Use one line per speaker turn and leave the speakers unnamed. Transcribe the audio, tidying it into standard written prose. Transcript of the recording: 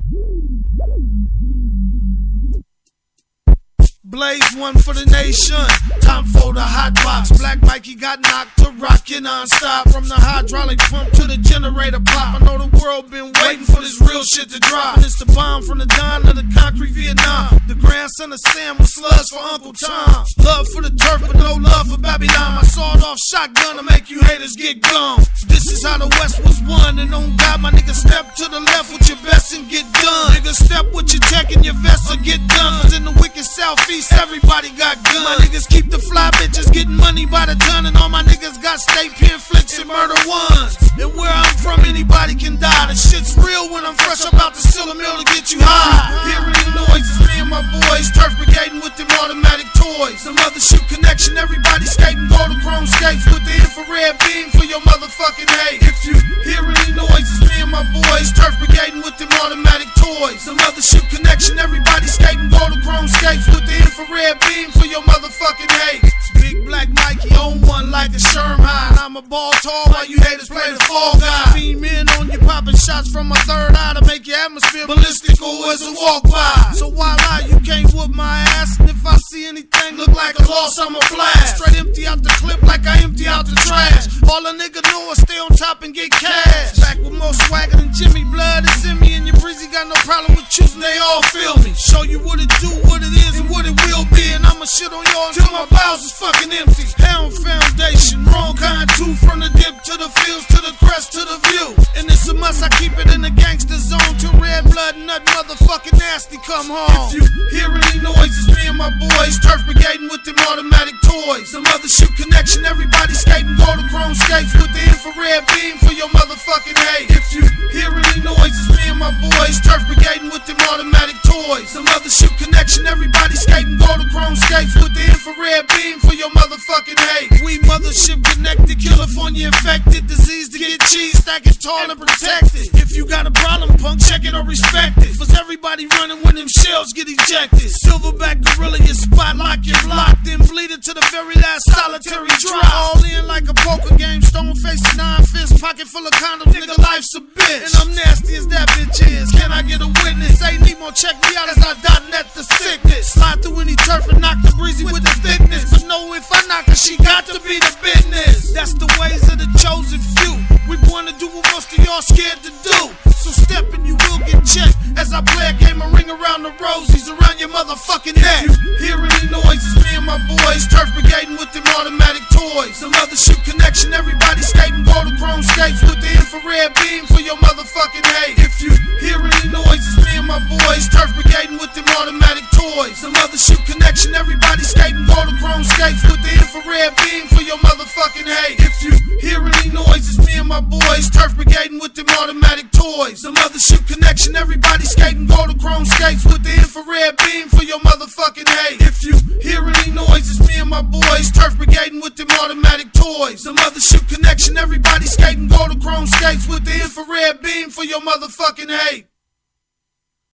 Blaze one for the nation. Time for the hot box. Black Mikey got knocked to rockin' non-stop. From the hydraulic pump to the generator pop. I know the world been waiting for this real shit to drop. And it's the bomb from the Don to the concrete Vietnam. The grandson of Sam with slugs for Uncle Tom. Love for the turf but no love for Babylon. My sawed-off shotgun to make you haters get gone. This is how the West was won. And on God, my nigga, step to the left with your best and get done. Nigga, step with your tech and your vest or get done. Cause in the wicked Southeast, everybody got guns. My niggas keep the fly bitches getting money by the ton. And all my niggas got state pen flicks and murder ones. And where I'm from, anybody can die. The shit's real when I'm fresh up out the Silla Mill to get you high. Hearing the noise, it's me and my boys. Turf brigading with them automatic toys. The Mothership Konnection, everybody skating gold chrome skates with the infrared beam for your motherfucking hate. If you hearing the noise, it's me and my boys. Turf brigading with them automatic toys. The Mothership Konnection, everybody skating gold chrome skates with the infrared beam for your motherfucking hate. Big Black Mikey on one like a Sherman. I'm a ball tall while you haters play the fall guy. Fiend men on you popping shots from my third eye to make your atmosphere ballistic or as a walk by. So while you can't whoop my ass, and if I see anything look like a loss, I'ma blast. Straight empty out the clip like I empty out the trash. All a nigga know is stay on top and get cash. Back with more swagger than Jimmy. Blood is in me and your breezy got no problem with choosing. They all feel me. Show you what it do, what it is, and what it will be. And I'ma shit on y'all until my bowels is fucking empty. Pound foundation, wrong kind two. From the dip to the fields to the crest to the view. And it's a must, I keep it in the gangster zone till red blood nut motherfucking nasty come home. If you hear any noise, it's me and my boys. Turf brigading with them automatic toys. The Mothership Konnection, everybody skating gold chrome skates with the infrared beam for your motherfucking hate. If you hear any noise, it's me and my boys. Turf brigading with them automatic toys. The Mothership Konnection, everybody skating gold chrome skates with the infrared beam for your motherfucking hate. We Mothership connected, California infected, disease to get cheese, stack it tall and protected. If you got a problem, punk, check it or respect it. Cause everybody running when them shells get ejected. Silverback gorilla, your spot, lock your block, then bleed it to the very last solitary drop. All in like a poker game, stone face, 9 fists, pocket full of condoms, nigga, life's a bitch. And I'm nasty as that bitch is. Can I get a witness? Ain't Nemo, check me out as I .net the sickness. Slide through any turf and knock the breezy with the thickness. But know if I knock her, she got to be the business. That's the ways of the chosen few. We wanna do what most of y'all scared to do. So step and you will get checked as I play a game of ring around the rosies around your motherfucking neck. If you hear any noise, it's me and my boys. Turf brigading with them automatic toys. The Mothership Konnection, everybody skating gold chrome skates with the infrared beam for your motherfucking hate. If you hear any noise, it's me and my boys. Turf brigading with them automatic toys. The Mothership Konnection, everybody skating gold chrome skates with the infrared beam for your motherfucking hate. If you hear any noise, it's me and my boys. Turf brigading with them automatic toys. The Mothership Konnection, everybody skating gold chrome skates with the infrared beam for your motherfucking hate. If you hear any noise, it's me and my boys. Turf brigading with them automatic toys. The Mothership Konnection, everybody skating gold chrome skates with the infrared beam for your motherfucking hate.